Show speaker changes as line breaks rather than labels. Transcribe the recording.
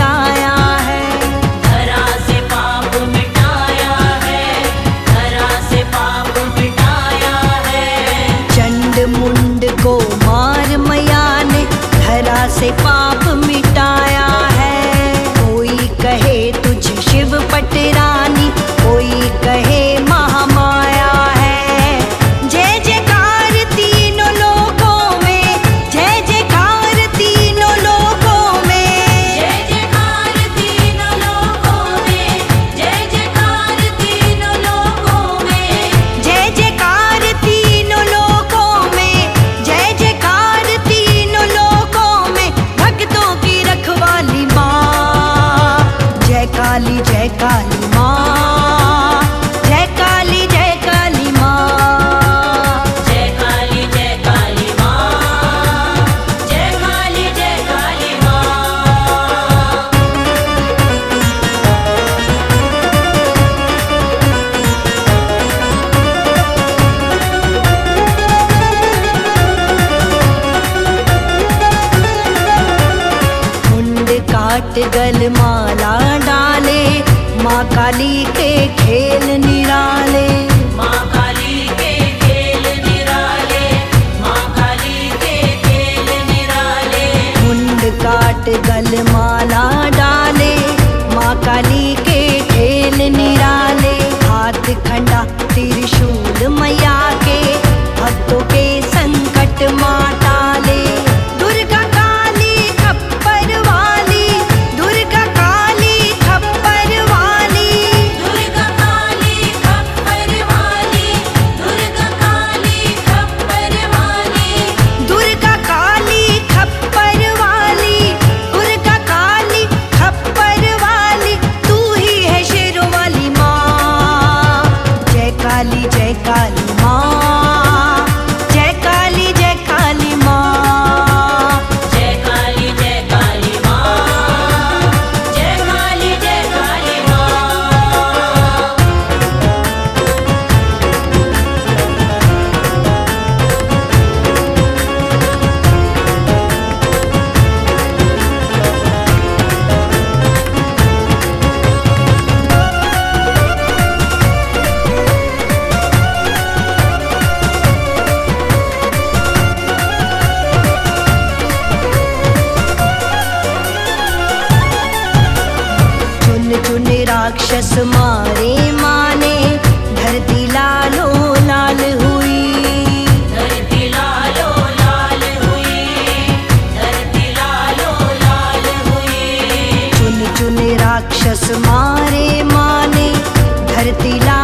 मिटाया है।
धरा से पाप मिटाया है, धरा से पाप मिटाया है।
चंड मुंड को मार मैया ने धरा से पाप मिटाया है। कोई कहे तुझे शिव पटरानी, कोई कहे महामाया है। जय जयकार तीनों लोकों में, जय जयकार तीनों लोकों में,
जय जयकार तीनों लोकों में, जय जयकार तीनों लोकों में,
जय जयकार तीनों लोकों में, जय जयकार तीनों लोकों में। भक्तों की रखवाली माँ, जय काली माँ, जय काली माँ।
जय काली माँ, जय काली माँ।
मुंड काट गल माला डाले, माँ काली के खेल निराले।
माँ काली के खेल निराले, माँ काली के खेल निराले।
मुंड काट गल माला डाले, माँ काली के खेल निराले। हाथ खंडा त्रिशूल मैया के, भक्तों के संकट माँ टाले। दुर्गा काली खप्पर वाली, दुर्गा काली खप्पर वाली,
दुर्गा काली खप्पर वाली, दुर्गा काली खप्पर वाली।
दुर्गा काली खप्पर वाली, दुर्गा काली खप्पर वाली। तू ही है शेरों वाली माँ, जय काली माँ, जय काली माँ।
जय काली माँ, जय काली माँ।
चुन चुन राक्षस मारे माने, धरती लालो लाल हुई।
धरती लालो लाल हुई, धरती लालो लाल हुई।
चुन चुन राक्षस मारे माने, धरती लाल